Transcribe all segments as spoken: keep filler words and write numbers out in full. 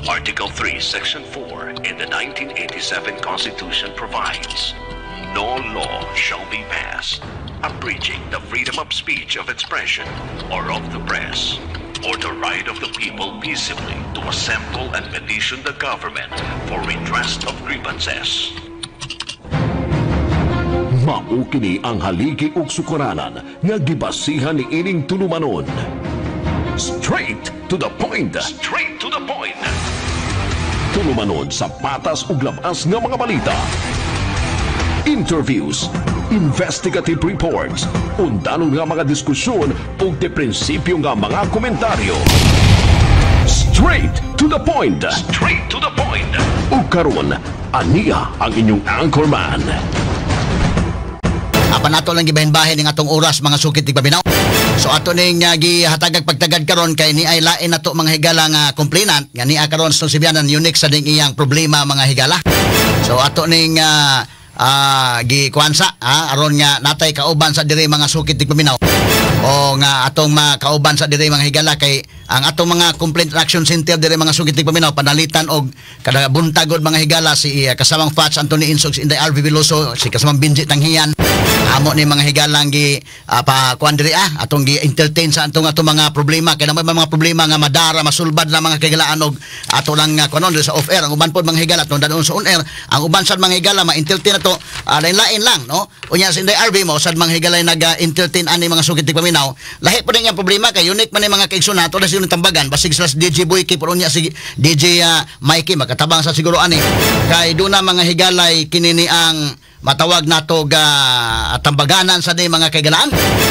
Article three, Section four in the nineteen eighty-seven Constitution provides, no law shall be passed abridging the freedom of speech, of expression, or of the press, or the right of the people peaceably to assemble and petition the government for redress of grievances. Mao kini ang haligi ug sukaranan nga gibasihan ni ining tulumanon. Straight to the point. Straight to the point. Tulumanon sa patas ug labas nga mga balita. Interviews, investigative reports, undanon nga mga diskusyon ug de prinsipyo nga mga komentaryo. Straight to the point. Straight to the point. Ug karon, aniya ang inyong anchorman. Apa nato lang gibahin-bahin ning atong oras mga sukit tigpabinaw. So ato ning uh, gihatagag pagtagad karon kay ni ay lain nato mga higala nga complainant nga niya karon sa Sibianan unique sa ding iyang problema mga higala. So ato ning uh, uh, gikuansa ha aron nga natay kauban sa diri mga sukit tigpabinaw. O nga atong mga kauban sa diri mga higala kay ang atong mga complaint action center diri mga sugid tigpaminaw panalitan og kada buntagod mga higala si uh, kasamang Fats Anthony Insog si Inday R V Veloso si kasamang Benji Tanghiyan amo ni mga higalang gi uh, pa kuan diri ah atong gi entertain sa atong atong mga problema kay naman mga problema nga madara masulbad na mga higalaan og ato lang uh, kunon sa off air ang uban pod mga higala atong danon sa on air ang uban sad mga higala ma-entertain nato uh, lain-lain lang no unya si Inday R V mo sad mga higala nag-entertain ani mga sugid tigpaminaw lahi po din yung problema kay unique man yung mga kaigsuon nato na yung tambagan basig sa D J Boy kay pero niya si D J uh, Mikey makatabang sa siguro ani kay do na mga higalay kinini ang matawag nato ga uh, tambaganan sa di mga kaigalaan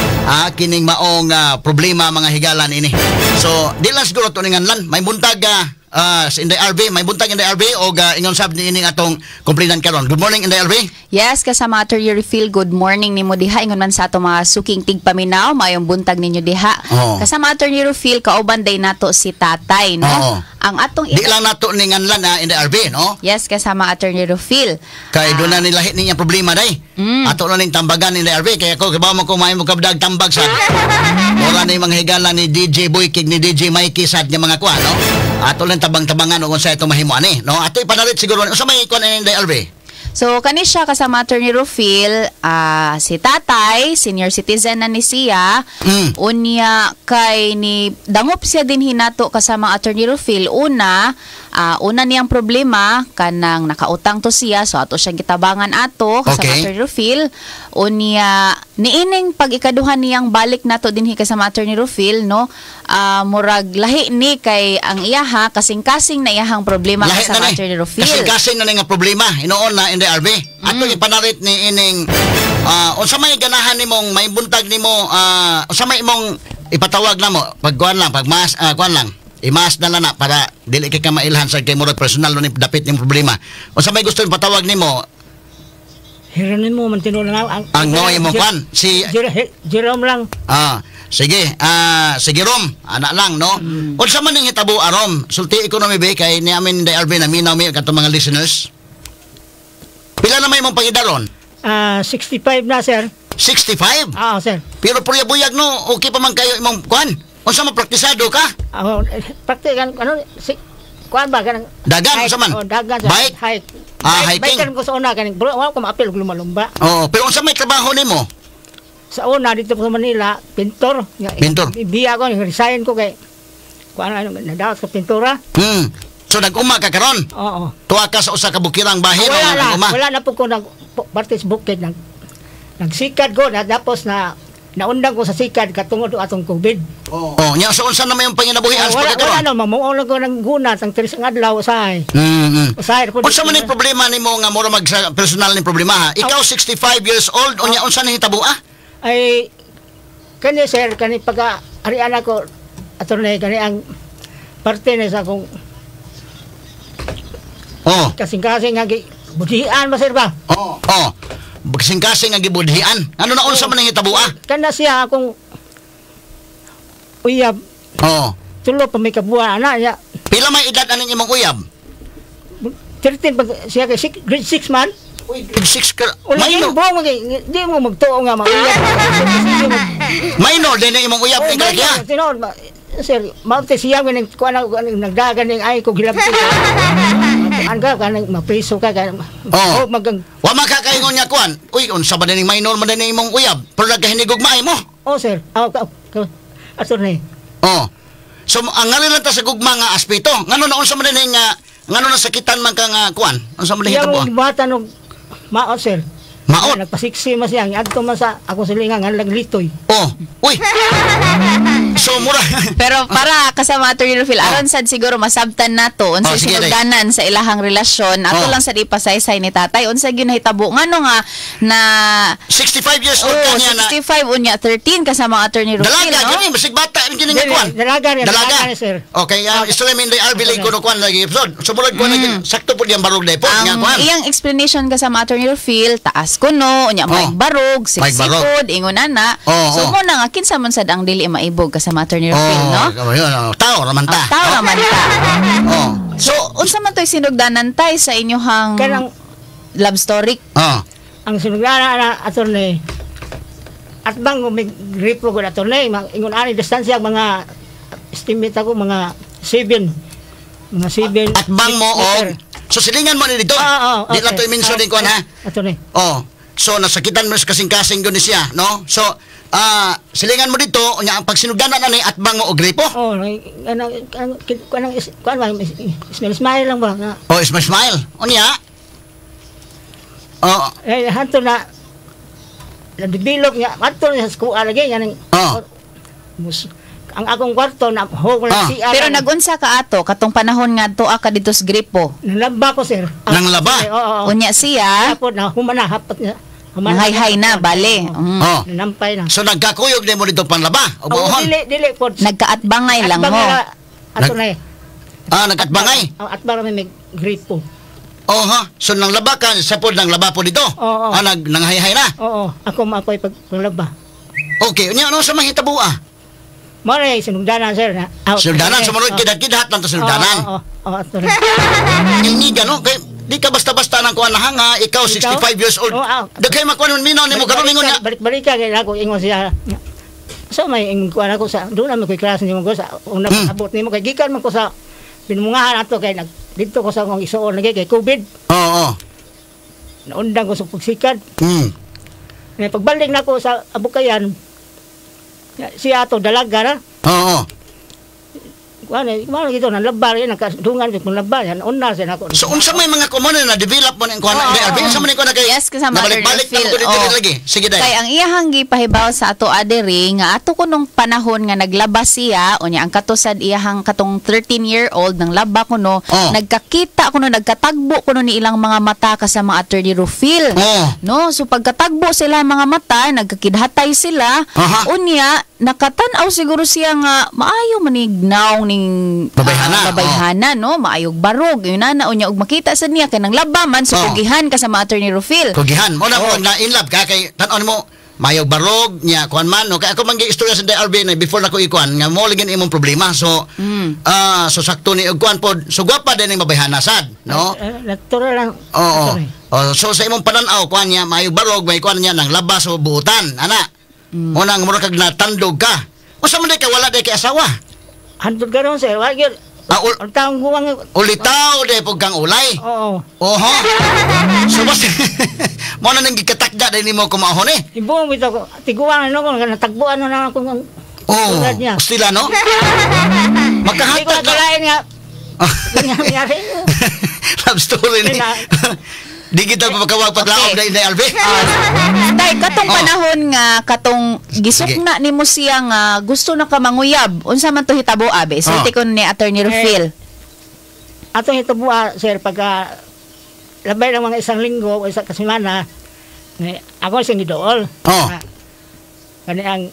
ah kining maong uh, problema mga higalan ini so di lang siguro to ninganlan may buntag uh, uh, si Inday R V may buntag Inday R V o uh, ingon sab ni ining atong complainant karon. Good morning Inday R V. Yes, kasama Ator Refill, good morning nimo diha ingon man sa ato mga suking tigpaminaw mayong buntag ninyo diha. Oh. Kasama Ator Refill kauban day nato si Tatay no. Oh. Ang atong di lang nato ninganlan na Inday R V no. Yes, kasama Ator Refill. Kay uh, do na nilahi niya problema day. Mm. Ato na ning tambagan ni Inday R V kay ako kibaw mo kumain mo kabdag tambag sa. Wala ni mga higala ni D J Boy kig ni D J Mikey sad nga mga kuan no. Ato lang tabang-tabangan kung sa ito mahimo ani no. Ato ipanalit siguro unsa may kuan ni Inday R V. So, kani siya kasama Attorney Rufil, uh, si Tatay, senior citizen na ni siya, mm. unya kay ni dangop siya din hinato kasama Attorney Rufil. Una, uh, una niyang problema, kanang nakautang to siya, so ato siyang gitabangan ato kasama okay. Attorney Rufil. Unya, niining pag ikaduhan niyang balik nato din kasama Attorney Rufil, no? Uh, murag lahi ni kay ang iyaha, kasing-kasing na iyahang problema lahi kasama Attorney Rufil. Kasing-kasing na nga problema, inoon na Inday R V. Ato mm. ipanarit ni ining uh, unsa may ganahan nimong may buntag nimo uh, unsa may imong ipatawag na mo pagkuan lang pag mas uh, kuan lang imas na lang na para dili kay ka mailhan sa kay murag personal no ni dapit ning problema unsa may gusto ipatawag nimo hiranin mo man tinuod na ang ang no imong kuan si Jerome lang ah sige ah uh, sige Rom ana lang no mm. unsa man ning hitabo arom sulti economy be kay ni amin Inday R V na minaw mi kadto mga listeners. Pila na may mong pangidaron? Ah, uh, sixty-five na, sir. sixty-five? Ah, uh, sir. Pero purya-buyag no, okay pa man kayo imong kuan? Unsa man praktisado ka? Ah, uh, praktikan ano si kuan ba kanang dagan unsa man? Oh, dagan sa bike. Hike. Ah, hiking. Bike ko sa una kaning bro, wala ko maapil og lumalumba. Oh, pero unsa may trabaho nimo? Sa una dito sa Manila, pintor. Pintor. Ibiya ko, resign ko kay kuan ano nadaot sa pintura. Hmm. So nag-uma ka karon? Oo. Tuwa ka sa usa ka bukirang bahin oh, wala, o nag-uma? Wala na po ko nag partis bukid nag nagsikad ko na tapos na naundang ko sa sikad katungod atong COVID. Oo. Oh, nya so unsa na may panginabuhian oh, sa pagkakaroon? Wala na mamuo lang ko ng guna sang tiris ang adlaw usahay. Mm. Usahay po. Unsa man ning problema nimo nga mura mag personal ning problema ha? Ikaw oh. sixty-five years old unya oh. unsa ning hitabo ah? Ay kani sir kani pagka arian ako attorney kani ang parte ni sa kung oh. Kasing-kasing nga budhian ba sir ba? Oh. Oh. Kasing-kasing nga gibudhian. Ano na unsa man ning hitabo ah? Kana siya akong uyab. Oh. Tulo pa may kabuan ana ya. Pila may edad aning imong uyab? thirteen pag siya kay grade six man. Uy, grade six ka. Mayno mo di mo magtuo nga mauyab. Mayno din imong uyab ning kaya. Tinuod sir, maunti siya ko nang kuan ako nagdagan ning ay ko gilabti. Ang ka kanang mapriso ka kan. Oh. magang Wa makakaingon niya kuan. Uy, unsa ba ning minor man din imong uyab? Pero nagkahinigog maay mo. Oh sir. Aw ka. Attorney. Oh. So ang ngalin lang ta sa gugma nga aspeto. Ngano na unsa man din nga ngano na sakitan man ka nga kuan? Unsa man din hitabo? Yung bata no maot sir. Maot. Nagpasiksi mas yang adto man sa ako silingan nga laglitoy. Oh. Uy. So mura. Pero para kasama Attorney Rufil, aron sad siguro masabtan nato unsa Oh, sige, sinugdanan sa ilahang relasyon. Ato Oh. lang sa ipasaysay ni tatay unsa gyud nahitabo ngano nga na sixty-five years old oh, ka niya na. sixty-five unya thirteen kasama Attorney Rufil, Dalaga, no? gani, masig bata, gini nga Dili, kuan. dalaga rin, Dalaga. dalaga rin, sir. Okay, uh, istorya min day R B Lake kuno kuan lagi episode. Sumunod kuan lagi, sakto po diyang barog daypo nga Ang kuan. iyang explanation kasama Attorney Rufil, taas kuno, unya Oh. Mike Barog, Mike Barog. siksipod, ingon ana. Oh, So oh. mo na nga kinsa man sad ang dili maibog kasama Attorney Rufil, no? Oh, yun, oh, tao raman ta. Ah, tao naman ta. Oh. So, unsa man to'y sinugdanan tay sa inyohang Kanang love story? Oh. ang sinugdana na attorney. At bang may gripo ko attorney, ingon ani distansya mga estimate ako mga seven. Mga seven. At bang mo og so silingan mo ni dito. Oo, Di lang to i-mention din kuan ha. Attorney. Oh. So nasakitan mo sa kasing-kasing gud ni siya, no? So ah silingan mo dito unya ang pagsinugdanan ani at bang mo og gripo. Oh, kanang kanang kanang kuan ba smile smile lang ba na. Oh, smile smile. Unya. Oh. Eh hanto na nadibilog nga hanto na sa kuha lagi yan. Oh. Mus- ang akong kwarto na ho Ah. si Pero nagunsa ka ato katong panahon nga tuwa ka dito sa gripo. nalaba ko sir. Nang laba? Oo, oo. Unya siya, Tapos na humana hapat niya. hay-hay na, bale. Mm. Oh. Nanampay na. So nagkakuyog din mo dito panlaba. O Oh, buhon. dili dili po. Nagkaatbangay lang mo. Ato na eh. Ah, nagkatbangay. Oh, at bang may gripo. Oh ha. So nang laba ka sa pod nang laba po dito. Oo. Ah, nag nanghay-hay na. Oo, ako maapoy pag paglaba. Okay, unya ano sa mahitabo ah? Mare sinugdanan sir na. Oh, Suldanan okay. sumunod Oh. kidat-kidat lang to Oo, suldanan. Oo, oo, ato na. Ini gano kay di ka basta-basta nang kuan hanga, ikaw Ikaw? sixty-five years old. Oo, ah. Daghay makuan mino nimo karon ningon niya. Balik-balik ka kaya ako ingon siya. So may ingon ko ako sa doon na ko klase nimo ko sa una Hmm. abot nimo kay gikan man ko sa binumungahan ato kay nag dito ko sa akong isuon lagi kay COVID. Oo. Oh, Naundang ko sa pagsikad. Hmm. Ngay pagbalik na ko sa Abukayan, siya ato dalaga na. Oo. Kuan eh, kuan gito na labar yan nakadungan ko labar yan unna sa nako. So unsa may mga common na develop mo ning kuan Oo, ni R B? oo. Unsa man ni kuan kay Yes, kasama nabalik-balik Attorney na ko Phil. dito Oo. lagi. Sige dai. Kay ang iyahang gipahibaw sa ato adiri nga ato kunong panahon nga naglaba siya unya ang katusad iyahang katong thirteen year old nang laba kuno Oh. nagkakita kuno nagkatagbo kuno ni ilang mga mata kasama Attorney Rufil. Oh. No, so pagkatagbo sila mga mata, nagkakidhatay sila. Aha. Unya nakatan-aw siguro siya nga maayo manignaw ning Babayhana, ah, babayhana no, maayog barog. Yun na na unya og makita sa niya kay nang laba man so Oh. pugihan kasama Attorney Rufil. Kugihan mo na mo na in love ka kay tan-on mo mayog barog nya kuan man no kay ako man istorya sa D R B na before nako ikuan nga mo ligin imong problema so Mm. ah so sakto ni og kuan pod so gwapa din ning babayhana sad no. Natural lang. Oo. Sorry. Oh, so sa imong pananaw kuan niya mayog barog may kuan niya nang labas o buutan ana. Mm. Mo nang mura kag natandog ka. Unsa man day ka wala day kay asawa? Handog garon sir. Wa gyud. Ah, ul- Ang taong huwang. ulitaw day pug kang ulay. Oo. Oho. So bas mo na nang gikatakda din nimo kumahon eh. Ibuong bitaw ko. Tiguan ano ko natagbuan na lang ako. Oh, Tulad niya. ustila no? Hindi ko Magkahatag na. nakalain nga. Nangyari. Love story ni. Kaya- Digital pa pagkawag paglaog Okay. na Inday Alve. Tay, katong Oh. panahon nga, katong gisukna ni mo siya nga gusto na ka manguyab. Unsa man to hitabo abe? Sulti ko ni Attorney Rufil. Atong ito buwa, sir, pagka labay ng mga isang linggo o isang kasimana, eh, ako siyang gidool. Oh. Ah, Kani ang,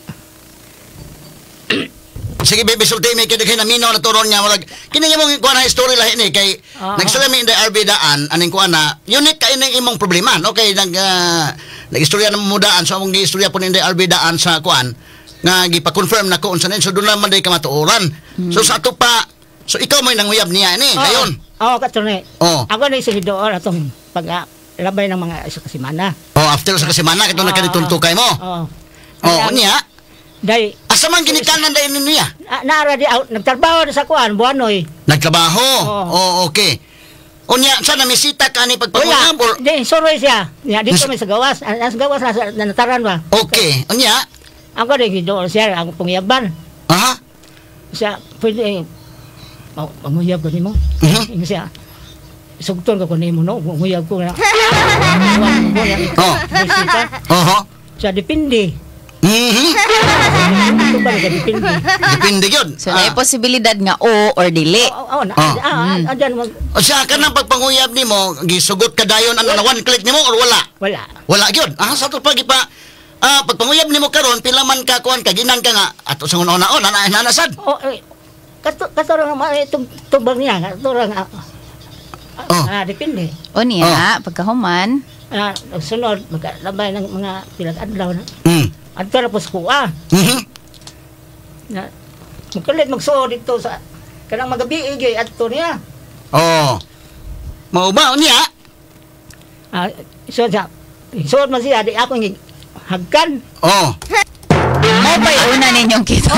Sige baby sulti may kay na minaw na turon niya murag kini imong kuan na story lahi ni kay Oo. nagsulami Inday R B daan aning kuan na unique kay ining imong problema no kay nag uh, nagistorya na mo daan so among giistorya po ni Inday R B daan sa kuan nga gipa-confirm nako unsa nin so doon naman day ka matuoran. So sa ato pa so ikaw may nanguyab niya ni gayon. Oo, katulad. Oh. Ako na isang gidool atong pag ah, labay ng mga isang kasimana. Oh after sa kasimana kito Oo, nagkadituntukay mo. Oo. Oh Kaya- niya. Dai Asa man ginikanan dahil niya? na- naara di out nagtrabaho na sa kuan buanoy. Nagtrabaho? Oo. Oh, okay. Unya, sana misita ka ni Wala. pagpanguyab or... Di soroy siya. Ya dito may sa gawas. Ang ang sa gawas na sa nataran ba. Okay. Unya? Ako di gido siya ang pangyaban. Aha? Siya pwede mau manguyab ko nimo. Mhm. Ingo siya. Sugton ko ko nimo no. Manguyab ko na. Oh. Bisita. Oho. Siya depende. Mhm. Ito ba siya depende. Depende yun. So, Ah. may posibilidad nga o or dili. Oo, na. Oh. Ah, ah, andyan mag O siya ka nang pagpanguyab ni mo, gisugot ka dayon ano na one click ni mo or wala? wala. Wala yun. Ah, sa to pagi pa, ah, pagpanguyab ni mo karon pila man ka kuan ka ginan ka nga ato sa una-una na nanasad. Oh, eh, kato kato ra ma itong tubag niya, kato ra nga. Oh. Ah, depende. O niya, pagkahuman, Ah, sunod magkalabay ng mga pilang adlaw na. Mm. Adto ra po sa kuha. Mhm. Na magkalit magsuod dito sa kanang magabi igay adto niya. Oh. Mao ba niya? Ah, so siya. Suod man siya di ako ng hagkan. Oh. mo pa'y una ninyong kita.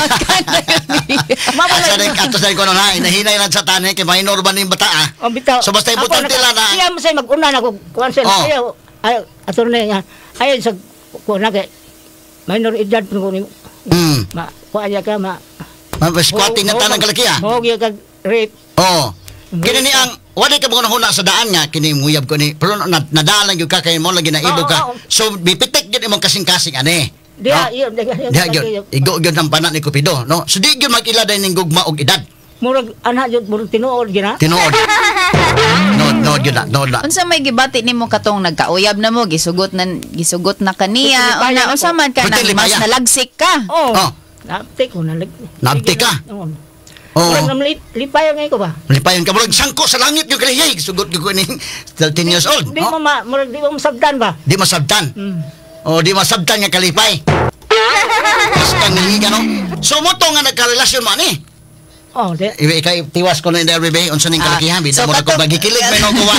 Asa rin ato sa ko na inahinay lang sa tani kay minor ba ning bata ah. Oh, bitaw. So, basta Ako, importante naka- lang na- Siya mo say mag-una na ko kuan siya. Oh. Siya ay ato na nga. Ay sa kuan na kay minor edad ko ni Mm. ma kuan ya ka ma Mas squatting na tanang kalaki ah. Mo gyud kag rape. Oh. Kini ni ang wala ka mga huna sa daan nga kini nguyab ko ni pero na, nadalan gyud ka kay mo lagi na ibo ka. Oo, oo. So bipitik gyud imong kasing-kasing ani. Diha, No? iyo, diha, Diha gyud. Igo gyud ang panak ni Cupido, no? So di gyud magila day ning gugma og edad. Murag ana jud murag tinuod gyud na. Tinuod. No, no gyud na, no na. Unsa may gibati nimo katong nagkauyab na mo, gisugot na gisugot na kaniya, Pwede una lipayan unsa ako. man ka Pwede na mas lipayan. nalagsik ka. Oh. Oh. Naptik ko na. Naptik ka? Oo. Oh. Murag nam lipayan ngay ko ba? Lipayon ka murag sangko sa langit yung kalihig. Sugot ko ning thirteen years old. Di mo No? ma murag di mo masabdan ba? Di masabtan. Mm. O di masabtan nga kalipay. Basta nga no? So mo to nga nagkarelasyon man eh. Oh, di. Ibe kay tiwas ko na in derby bay unsa ning Ah, kalakihan bitaw so mo ko katong- magikilig may no kuwa.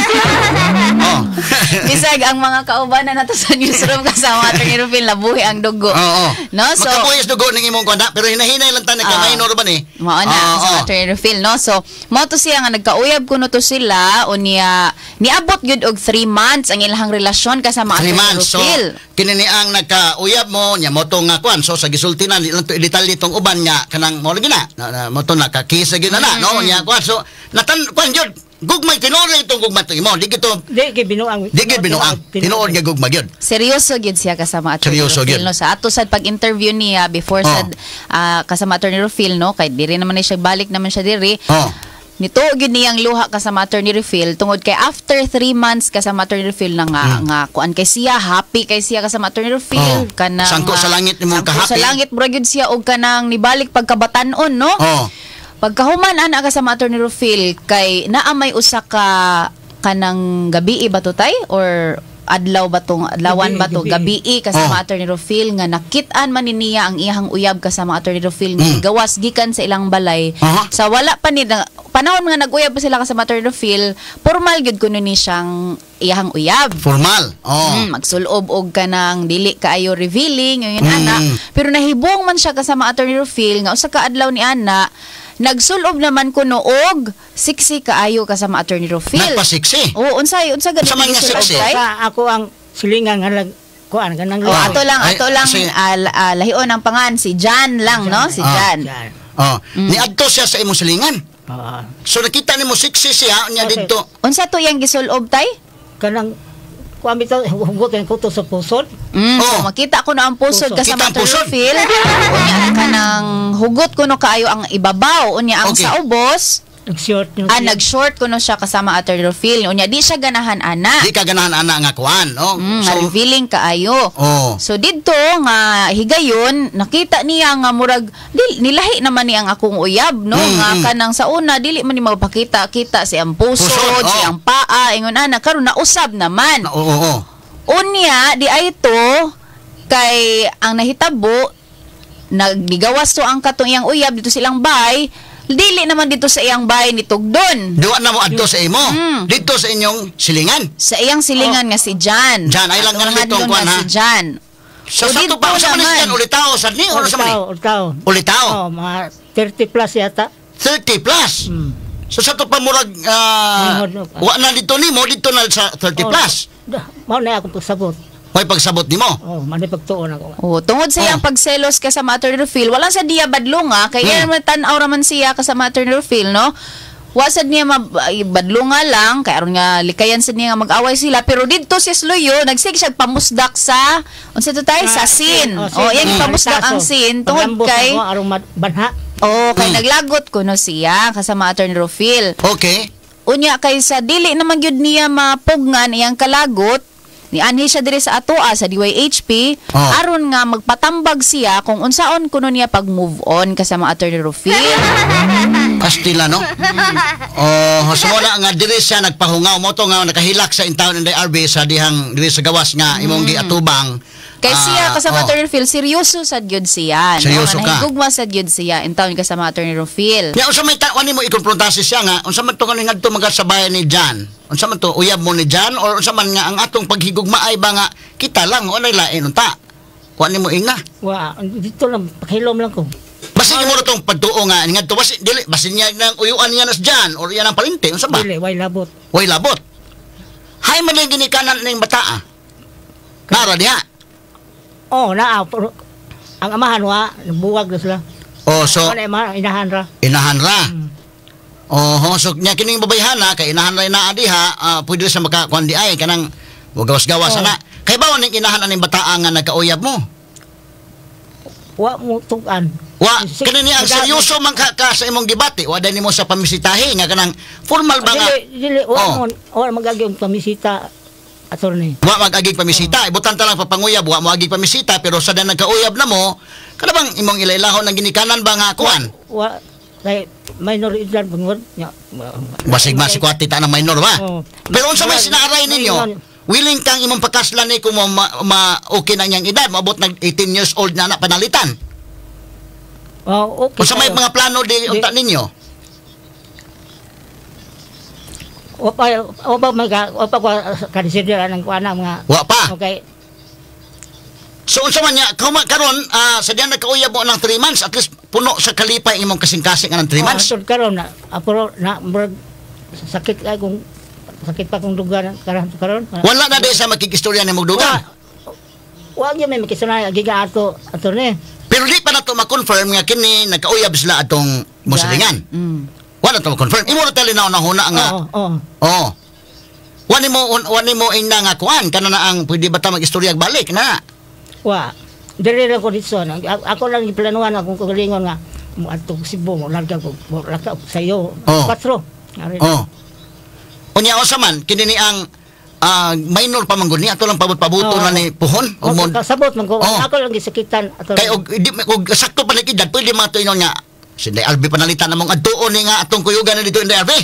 Oh. Bisag ang mga kaubanan nato sa newsroom kasama atong Irufil labuhi ang dugo. Oo. No, so Makabuhis dugo ning imong kwanda pero hinahinay lang tan Ah. nagka minor ba ni? mao na Oo, sa oo. attorney Rufil, no? So, mo to siya nga nagkauyab kuno to sila unya niabot gyud og three months ang ilang relasyon kasama Three attorney months. So, Rufil. kini ni ang nagkauyab mo, nya mo to nga kwan. So, sa gisulti na, ilang to detalye tong uban nga, kanang mo lagi na, na, na mo to nakakisa gina na, no? Nya kwan. So, natan, kwan yun, gugmay, tinuod itong gugmay to imo. Di gito, Di kay binuang. di gid binuang. Tinuod nga gugmay yun. Seryoso gyud siya kasama attorney Seryoso Rufil, gyud. no? Sa ato sad pag-interview niya before Oh. sa ah, kasama attorney Rufil, no? Kay diri naman na siya balik naman siya diri. Oh. Nito gyud niyang luha kasama attorney Rufil tungod kay after three months kasama attorney Rufil na nga nga kuan kay siya happy kay siya kasama attorney Rufil Hmm. Oh. kanang Sangko sa langit nimong sangko ka-happy. sa langit bro gyud siya og kanang nibalik pagkabatan-on, no? Oh. Pagkahuman ana kasama attorney Rufil kay naa may usa ka kanang gabi ba to tay or adlaw ba tong adlawan Gabi, ba to gabi. gabi kasama Oh. attorney Rufil nga nakit-an man ni niya ang iyang uyab kasama attorney Rufil nga Mm. gawas gikan sa ilang balay. Aha. Sa wala pa ni na- panahon nga nag-uyab pa sila kasama attorney Rufil, formal gyud kuno ni siyang iyang uyab. Formal. Oh. Mm, magsulob og kanang dili kaayo revealing yun Mm. ana, pero nahibong man siya kasama attorney Rufil nga usa ka adlaw ni ana nagsulob naman kuno og siksi kaayo kasama attorney Rufil. Nagpasiksi. Oo, unsay unsa gani Unsa man nga nagsulob, siksi? tay? Sa ako ang silingan nga lag kuan kanang Oh, Ah. ato lang, Ay, ato lang sige. ah, la- ah, lahion ang pangan si Jan lang, no? Si Ah. Jan. Yan. Oh. Niadto siya sa imong silingan. Ah, So, nakita nimo siksi siya, nya Okay. dito. Unsa to yang gisulob, tay? kanang kuan bitaw hugot ang kuto sa pusod. Mm, so Oh. makita ko na ang pusod Pusod. kasama Kita ang attorney pusod. Rufil. Unya ka ng hugot kuno kaayo ang ibabaw. Unya ang Okay. sa ubos. Nag-short niyo. Ah, nag-short ko no siya kasama attorney Rufil. Unya, di siya ganahan ana. Di ka ganahan ana nga kuan, no? Mm, So, nga revealing kaayo. oh. So didto nga higayon nakita niya nga murag di, nilahi naman ni ang akong uyab, no? Mm, Nga mm. kanang sa una dili man ni magpakita kita si ang pusod, Pusod, si oh. ang paa, ingon ana karon nausab naman. Na- Oo, oo. Unya di ay to kay ang nahitabo nagdigawas to ang katong iyang uyab dito silang bay. Dili naman dito sa iyang bahay ni Tugdon. Duwa na mo adto sa imo. Mm. Dito sa inyong silingan. Sa iyang silingan nga si Jan. Jan, ay lang Atong nga nitong hadlon kwan, nga ha? si Jan. Sa O, sato dito pa sa naman. manisyan ulitaw sa ni or sa mani? Ulitaw, ulitaw. Ulitaw. Oh, mga thirty plus yata. thirty plus. Mm. So sa to pa murag ah, Lingod, no? wa na dito ni mo dito na sa thirty Oh, plus. da- Mao na akong pagsabot. May pagsabot nimo. Oh, mani pagtuon ako. Oh, tungod sa iyang Oh. pagselos ka sa Attorney Rufil, wala sa diya badlunga kay Hmm. mm. tan-aw raman siya ka sa Attorney Rufil, no? Wasad niya mab- ay, badlunga lang kay aron nga likayan sa niya nga mag-away sila pero didto si Sluyo nagsig siya pamusdak sa unsa to tay sa Ah, sin. oh, Oh, sin. yang Mm. pamusdak ang sin tungod Paglambot kay ako, arong mad- banha. oh, kay Mm. naglagot kuno siya kasama Attorney Rufil. Okay. Unya kay sa dili naman gyud niya mapugnan iyang kalagot ni anhi siya diri sa atoa sa D Y H P Oh. aron nga magpatambag siya kung unsaon kuno niya pag move on kasama Attorney Rufil. Kastila no. Oh, sumuna nga diri siya nagpahungaw mo to nga nakahilak sa intawon ng R B sa dihang diri sa gawas nga imong giatubang. Kay siya Ah, kasama oh. Attorney Rufil seryoso sad gyud siya. Seryoso ka. Nahigugma sad gyud siya intawon kasama Attorney Rufil. Nya unsa may tawani mo ikonfrontasi siya nga unsa man to kaning ngadto magasabayan ni Jan? Unsa man to uyab mo ni Jan or unsa man nga ang atong paghigugma ay ba nga kita lang o nay lain unta? Kuan nimo ingna. Wa, dito lang pakilom lang ko. Basin mo tong pagtuo nga ngadto basin dili basin niya nang uyuan niya nas Jan or yan ang palinte unsa ba? Dili way labot. Way labot. Hay man lang ginikanan ning bata. ah. Nara diha. Oh, naa pero ang amahan wa buwag na sila. Oh, so Ano man inahan ra. inahan ra. Mm. Oh, so nya kining babayhana kay inahan ra na adiha, uh, pwede sa makakuan di ay kanang gawas-gawas Oh. na. Kay bawon ning inahan aning bataa nga nagkauyab mo. Wa mo tugan. Wa Si- kani ni ang si- seryoso man ka, ka sa imong gibati, wa dai nimo sa pamisitahi nga kanang formal ba nga. Dili dili Oh. wa mo wa magagi ang pamisita attorney. Wa mag-agig pamisita, ibutan ta lang papanguyab, wa mo agig pamisita pero sa dan nagkauyab na mo, kada bang imong ilailahon ng ginikanan ba nga kuan? Wa kay minor edad bangod nya. Basig man si kwati ta ng minor ba? Oh. Pero unsa may sinaaray ninyo? Willing kang imong pakaslan ni kung ma, ma okay na niyang edad, maabot nag eighteen years old na na panalitan. Oh, okay. Unsa may tayo. mga plano di unta ninyo? O pa o pa maga o pa consider ang kuana mga Wa pa. okay. So unsa man niya, kuma karon ah, sa diyan nagkauyab mo ng three months, at least puno sa kalipay ang imong kasing-kasing ng three Oh, months. asod karon na apro na murag sakit ay kung sakit pa kung duga karon karon. Wala na di sa makikistorya ni Wa Mugdugan. wa gyud may makisunay giga ato ato ni. Pero di pa na to ma-confirm nga kini nagkauyab sila atong musalingan. Mm. Wala to ma-confirm. Imo na tali na una nga. Oo, oo. Oh. Wani mo wani mo ina nga kuan kana na ang pwede ba ta mag-istorya balik na. Wa. Diri lang ko dito na. A- Ako lang giplanuhan akong kagalingon nga mo ato Cebu mo larga ko mo larga ko sa iyo. Oh. Patro. Ari. Oh. Unya usa man kini ni ang ah, minor pa man gud ni ato lang pabot-pabuto Oo. na ni puhon Oh, ug mon kasabot man ko. Oh. Ako lang gisakitan ato. kay og di og sakto pa ni edad pwede man to inon nga si Day Albi panalitan namong adtuon ni nga atong kuyugan na dito in Day Albi.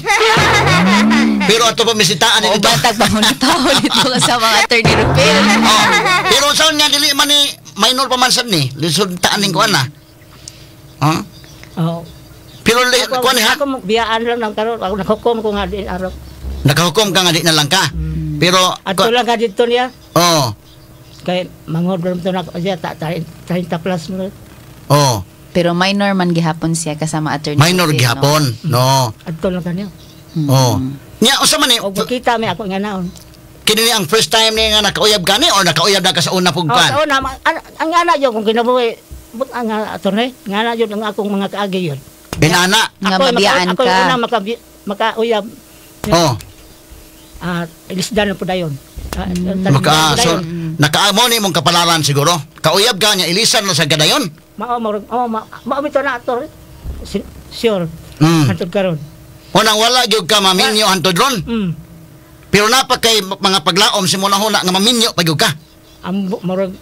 Pero ato pa misitaan ni O dito. batag pangunitaw dito kasama Attorney Rufil. Oh. Pero saan nga dili man ni minor pa man sad ni lisod taan ning kuan na. Ha? Oh. Pero li, Ako, kuan ni ha? ako mo biyaan lang ng karon. Ako nakukom ko nga di araw. Nakahukom ka nga di na lang ka. Pero Ato lang ka dito niya. oh. Kay mangod ram to na siya ta thirty plus mo. Oh. Pero minor man gihapon siya kasama Attorney Minor Rufil, gihapon. No. Ato lang kaniya. Oh. Nya usa man ni Og makita mi ako nga naon. kini ni ang first time ni nga nakauyab ka ni or nakauyab na ka sa una pug Oh, kan? sa una ma- an- ang ana yo kung kinabuhi but ang ato ni nga na yo ang akong mga kaagi yon. Binana. Nga Ako, mabiyaan ako, ka. Ako una maka makauyab. Oh. Ah, ilisdan na po dayon. Ah, Maka so dayon. nakaamo ni mong kapalaran siguro. Kauyab ka nya ilisan no sa gadayon. Mao mo oh ma mao bitaw na ato. Si- Sure. Mm. Hantod karon. Unang wala gyud ka maminyo hantod ron. Mm. Pero napa kay mga paglaom si muna huna nga maminyo pa gyud ka. Ang murag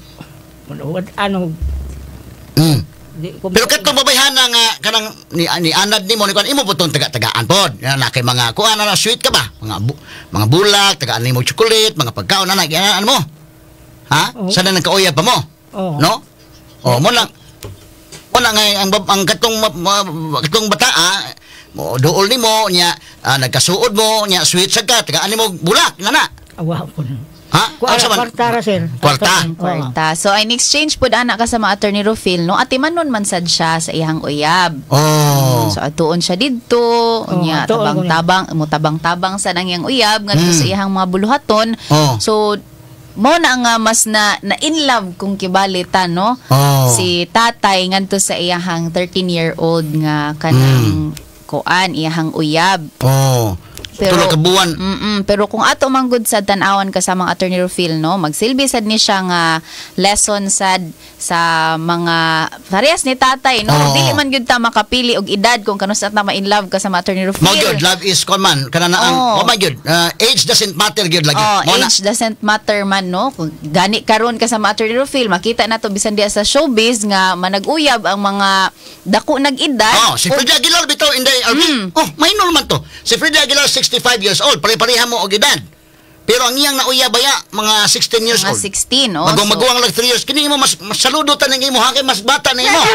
ano Mm. di ko Pero katong babayhana nga kanang ni, ni anad nimo ni kuan imo putong taga-tagaan pod. Yan na kay mga kuan na sweet ka ba? Mga bu- mga bulak, tagaan nimo chocolate, mga pagkaon na nagyan mo. Ha? Oo. Sana nang kauyab pa mo? Oo. No? Oh, mo lang. Mo lang nga ang bab- ang katong ma- ma- katong bata ah, mo duol nimo nya ah, nagkasuod mo nya sweet sad ka tagaan nimo bulak nga na. awa ko. Ha? Kuha, Asa man? kwarta ra, sir. Kwarta? Oo. Kwarta. So, in exchange po anak ka sa mga Attorney Rufil, no? Atimanon man sad siya sa iyang uyab. Oh. So, atuon siya didto. Unya, atuon ko niya. tabang-tabang, mo tabang-tabang sa nang iyang uyab, ngadto Mm. sa iyang mga buluhaton. Oh. So, mo na nga mas na, na in love kung kibalitan, no? Oh. Si tatay ngadto sa iyang thirteen-year-old nga kanang kuan, iyang uyab. Oh. Pero- Tulo ka buwan. Mm-mm, pero kung ato manggod sa tan-awan ka sa mga Attorney Rufil, no, magsilbi sad ni siya nga lesson sad sa mga parehas ni tatay, no. Oo. Dili man gyud ta makapili og edad kung kanusa ta ma-in love ka sa mga Attorney Rufil. Mo gyud, love is common. Kana na ang Oh. oh my gyud. Uh, age doesn't matter gyud lagi. Oh, Mo na- age doesn't matter man, no. Kung gani karon ka sa mga Attorney Rufil, makita nato bisan diya sa showbiz nga manag-uyab ang mga dako nag-edad. Oh, si Freddy Aguilar bitaw Inday Arvin. Oh, minor man to. Si Freddy Aguilar sixty-five years old, pare-pareha mo og edad. Pero ang iyang nauya baya mga sixteen years Mga old. sixteen, oh. Magong So- maguwang lang three years. Kini mo mas, mas saludo ta ning imo ha kay mas bata na imo.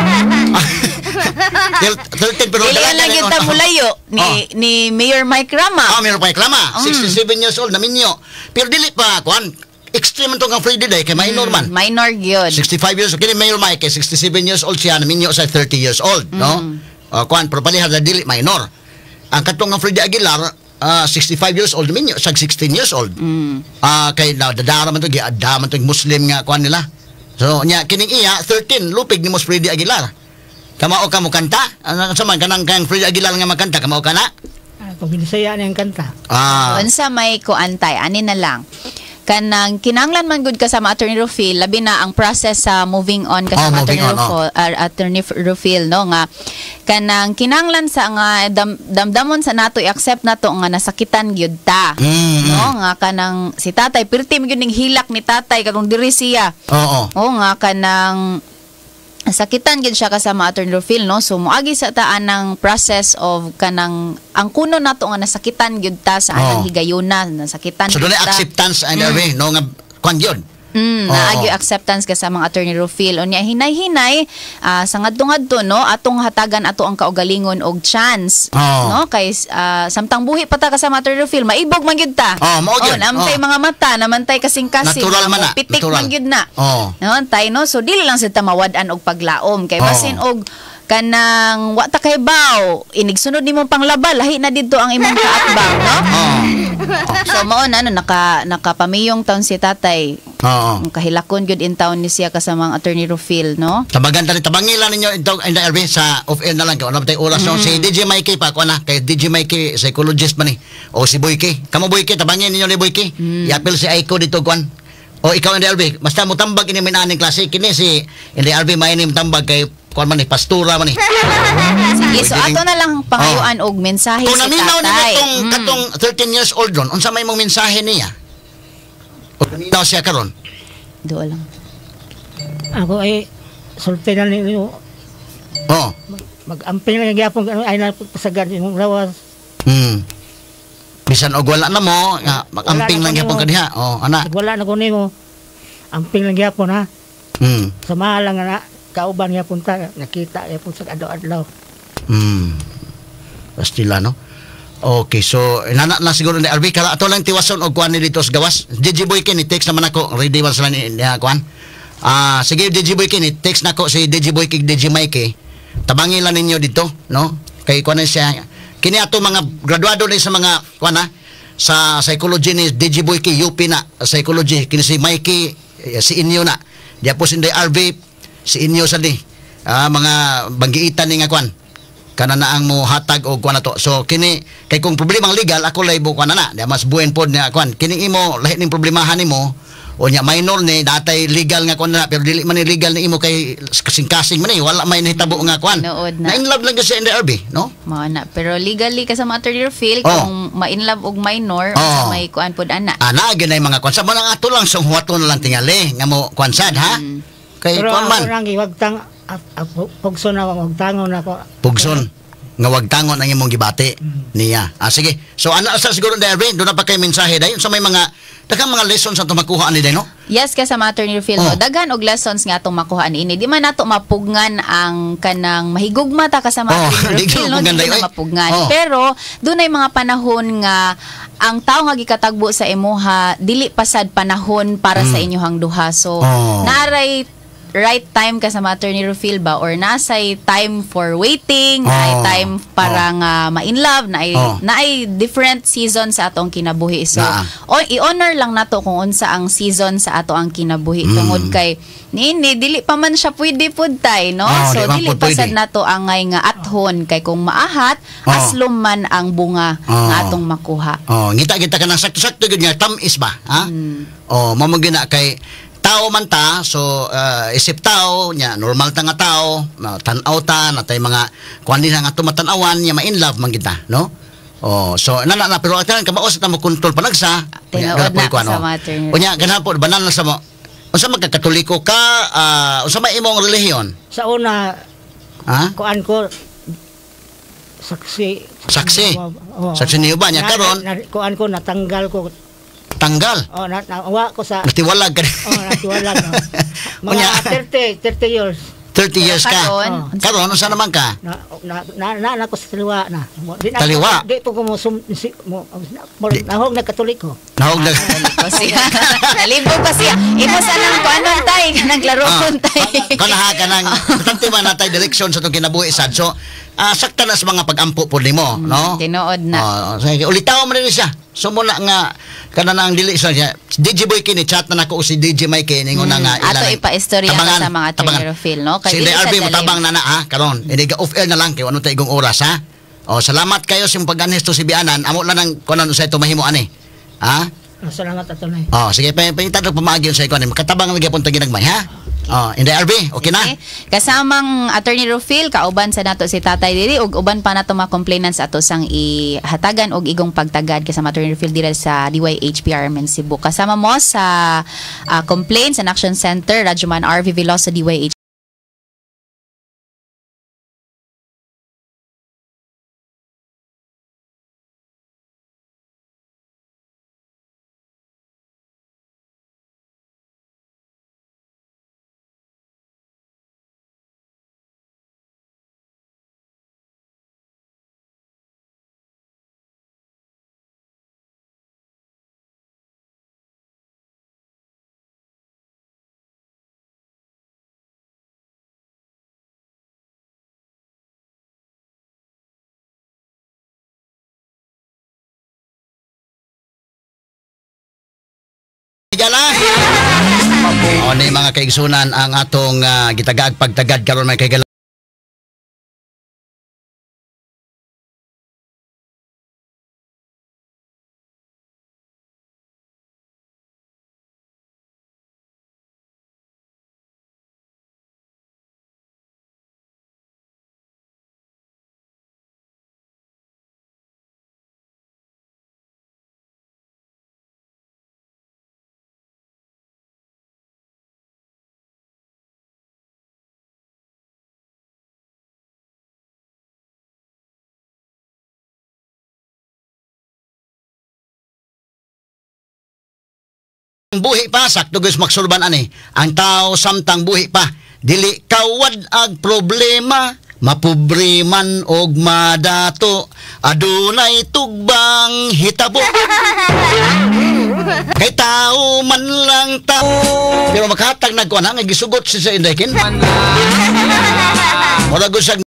thirteen pero Dili dalaga lang na gyud imo. ta mulayo ni Oh. ni Mayor Mike Rama. Ah, meron pa reklama. sixty-seven years old na minyo. Pero dili pa kuan. Extreme man to ang Freddy day kay minor man. Minor gyud. sixty-five years old. Kini Mayor Mike, kay sixty-seven years old siya, naminyo sa thirty years old, no? Uh, kuan, pero palihar na dili, minor. Ang katong nga Freddy Aguilar, ah, sixty-five years old, naminyo sa sixteen years old. Ah, kay na dadara man to, giada man to yung Muslim nga kuan nila. So, nya, kining iya, thirteen, lupig ni Mos Freddy Aguilar. Kamao ka mo kanta? Ano sa man, kanang kang Freddy Aguilar nga magkanta, kamao ka na? Ah, Kung binisaya niya ang kanta. Ah, Unsa may kuantay, ani na lang. Kanang kinanglan man gud ka sa mga Attorney Rufil, labi na ang process sa moving on ka Oh, sa mga moving Attorney on, oh. Rufil, uh, Attorney Rufil, no, nga kanang kinanglan sa nga dam, damdamon sa nato i-accept nato nga nasakitan gyud ta. Mm, No, nga kanang si tatay pirti mo gyud ning hilak ni tatay katong diri siya. oo. Oo nga kanang sakitan gid siya kasama Attorney Rufil, no, so moagi sa taan ng process of kanang ang kuno nato nga nasakitan gyud ta sa Oo. anang higayuna, nasakitan So, gyud doon ta. acceptance and mm. no, nga, kuan yun. Mm, Oo. naagyo acceptance ka sa mga Attorney Rufil. Unya hinay-hinay ah, sa ngadto-ngadto, no, atong hatagan ato ang kaugalingon og chance, Oo. no, kay ah, samtang buhi pa ta ka sa mga Attorney Rufil, maibog man gyud ta. Oo, mao gyud. namantay Oo. mga mata, namantay kasing-kasing, Natural man na, pitik natural. man gyud na. Oo. No, antay, no, so dili lang sa tamawad-an og paglaom kay Oo. basin og kanang wa ta kay baw inig sunod nimo panglaba lahi na didto ang imong kaatbang, no. Oo. So mao na ano naka nakapamiyong taon si tatay. Oo. Ang kahilakon gyud in town ni siya kasamang Attorney Rufil, no? Tabagan tali tabangilan ninyo ito in the L B sa off air na lang kung ano tay oras no si D J Mikey pa ko na kay D J Mikey psychologist man ni o si Boyke kamo Boyke tabangin ninyo ni Boyke i-appeal si Aiko dito kuan o ikaw in the L B basta mo tambag ini minaning klase kini si in the L B may nim tambag kay kuan man ni pastura man ni Sige, so ato na lang pangayuan og mensahe kung si naminaw ni tatay. katong Mm. katong thirteen years old ron unsa may mong mensahe niya o naminaw siya karon Duo lang. Ako ay sulti na ninyo. oh Mag-amping lang gyapon ano ay napasagad imong lawas. hmm bisan og wala na mo nga mag-amping lang Wala na gyapon ko ka diha oh ana Pag wala na ko nimo. Amping lang gyapon ha. hmm Samahan lang na kauban gyapon ta nakita gyapon sa adlaw-adlaw. Hmm. Pastila, no? Okay, so inana na siguro ni Arby kala ato lang tiwason og kuan ni dito sa gawas. D J Boy kini text naman ako. Ready man sila ni uh, kuan. Ah, sige D J Boy kini text nako si D J Boy kig D J Mikey. Tabangin lang ninyo dito, no? Kay kuan na siya. Kini ato mga graduado ni sa mga kuan na sa psychology ni D J Boy kay U P na psychology kini si Mikey eh, si inyo na. Diya po si Arby si inyo sa di. Ah, mga banggiitan ni nga kuan kana na ang mo hatag og kuan nato. So kini kay kung problemang legal ako lay bu kuan na na mas buen pod niya kuan kini imo lahi ning problemahan nimo o nya minor ni datay legal nga kuan na pero dili man ni legal ni imo kay kasing-kasing man ni wala may nahitabo nga kuan Nood na. na in love lang kasi in the R B no Mao na. Pero legally ka sa mga Attorney Rufil, Oh. kung ma-inlove og minor, Oh. sa may kuan pod ana. ana gyud mga kuan sa mo lang ato lang sa huwaton na lang tingali nga mo kuan sad ha kay Pero kuan man ako lang giwag tang pugson na wag tangon na ko. pugson nga wag tangon ang imong gibati niya. Ah sige. So ana sa siguro Derby, do na pa kay mensahe dayon sa may mga daghang mga lessons sa tumakuha ani day no? Yes, ka sa matter ni Phil, Oh. no? Daghan og lessons nga atong makuhaan ini. Di man nato mapugnan ang kanang mahigugma ta ka sa matter Oh, ni di Phil, ko no? Di maganda, na oy. mapugnan. Oh. Pero dunay mga panahon nga ang tao nga gikatagbo sa imuha dili pasad panahon para sa inyong duha. So Mm. Oh. naray right time ka sa matter ni Rufil ba or nasay time for waiting, Oh. naay time para nga ma-in love, naay Oh. naay different season sa atong kinabuhi. So Naa. o i-honor lang nato kung unsa ang season sa ato ang kinabuhi Mm. tungod kay nini dili pa man siya pwede pud tay no. Oh, So di man dili pud pasad pwede. nato angay nga athon kay kung maahat Oh. aslom man ang bunga Oh. nga atong makuha. Oh, ngita-kita ka ng sakto-sakto gyud nga tamis ba, ha? Hmm. Oh, mamo gina kay tao man ta, so uh, isip tao nya normal ta nga tao, uh, tan-aw ta natay mga kuan din nga tumatan-awan nya ma-in love man kita, no? Oh, so nana na pero atan kamaos ta mo kontrol panagsa. Tinuod na sa matter niya. Unya ganha po banan na sa mo. Unsa magkakatoliko ka, uh, unsa may imong relihiyon? Sa una, Ha? kuan ko, saksi. Saksi. Oo. Saksi niyo ba nya Na- karon na- Kuan ko, natanggal ko. tanggal. Oh, na, nawa ko sa... Natiwalag ka. Oh, natiwalag. No. Mga Unya. thirty, thirty years. thirty years ka. Karon, Oh. Karon unsa naman ka? Na, na, na, na, na, ko sa taliwa na. Mo- Di, na- Taliwa? Di po ko mo, sum, si, mo, mo nahog na katoliko. Nahog na. kasi nalibog kasi imo sa nang kuanon tay kanang laro kon tay. Kanaha ka ng tante man natay direksyon sa itong kinabuhi sad. So, ah, sakta na sa mga pag-ampo po nimo, no? tinuod na. Oh, sige, ulitaw mo rin siya. So muna nga kana nang dili sa siya. D J Boy kini chat na nako si D J Mike ningon na nga Ato ilang- ipaistorya ka tabangan, sa mga tabangan. Phil, no? Si dili D R B sa mo dalim. tabang na na ha karon. Hindi ga off air na lang kay ano tay igong oras ha. Oh, salamat kayo sa pag-anis to si Bianan. Amo lang nang kunan sa ito mahimo ani. Ha? Ah, Salamat ato na. Oh, sige pa pa tadto pamaagi sa ikuan. Makatabang lagi pun taginagmay ha. Oh, in the R B, okay na? Okay. Kasamang Attorney Rufil, kauban sa nato si Tatay diri ug uban pa nato mga complainants ato sang ihatagan og igong pagtagad kasama Attorney Rufil diri sa D Y H P R M N Cebu. Kasama mo sa uh, Complaints and Action Center, Radyoman R V Veloso D Y H. Gala. O ni mga kaigsunan ang atong uh, gitagag pagtagad karon may kaigala. Buhi pa sakto guys maksulban ani. Ang tao samtang buhi pa dili kawad ag problema mapobriman og madato adunay tugbang hitabo. Kay tao man lang tao pero makahatag nagkuan nga gisugot si sa Inday kin. Wala gusag